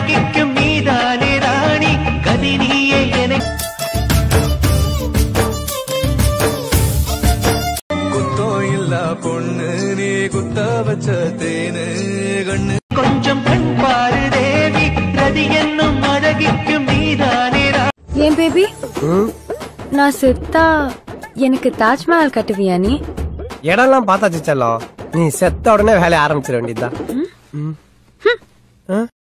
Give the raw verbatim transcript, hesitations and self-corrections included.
அழகிக்கும் நீதானே ராணி கதி நீயே என குத்தம் இல்லா பொண்ணு நீ குத்த வச்ச தேனு கண்ணு கொஞ்சம் கண் பாரு தேவி கதி என்னும் அழகிக்கும் நீதானே ஏன் பேபி நான் செத்தா எனக்கு தாஜ்மஹால் கட்டுவியா நீ? இடம்லாம் பார்த்தாச்சு செல்லம், நீ செத்த உடனே வேலைய ஆரம்பிச்சிட வேண்டியதுதான்.